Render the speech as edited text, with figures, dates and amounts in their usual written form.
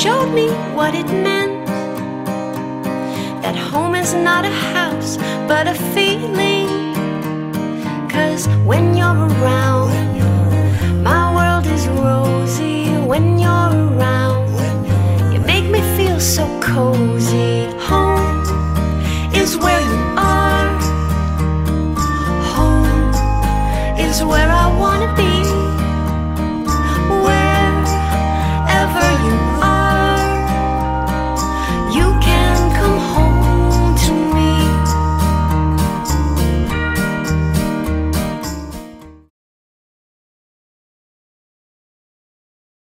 showed me what it meant, that home is not a house but a feeling. 'Cause when you're around, my world is rosy. When you're around,